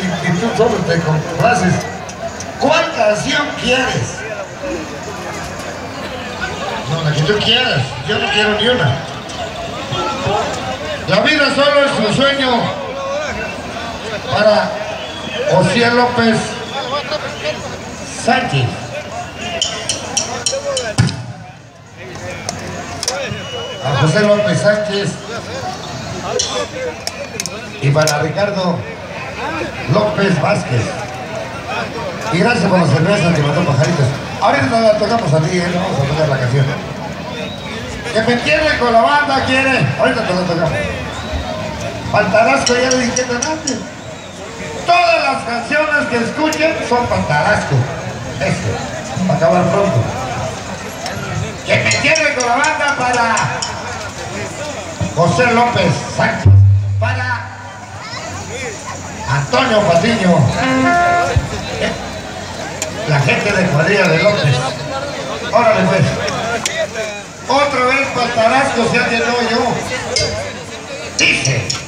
y tú solo te complaces. ¿Cuál canción quieres? No, la que tú quieras. Yo no quiero ni una. La vida solo es un sueño para José López Sánchez. A José López Sánchez y para Ricardo López Vázquez. Y gracias por las cervezas que mandó Pajaritos. Ahorita no la tocamos a ti, no vamos a tocar la canción. Que me entiende con la banda, quiere. Ahorita te la tocamos. Pantarasco, ya le dije antes. Todas las canciones que escuchen son Pantarasco. Eso, para acabar pronto. Que me entiende con la banda para José López Sánchez. Para Antonio Patiño. La gente de cuadrilla de López. Órale pues. Otra vez Pantarasco, si alguien no yo. Dice.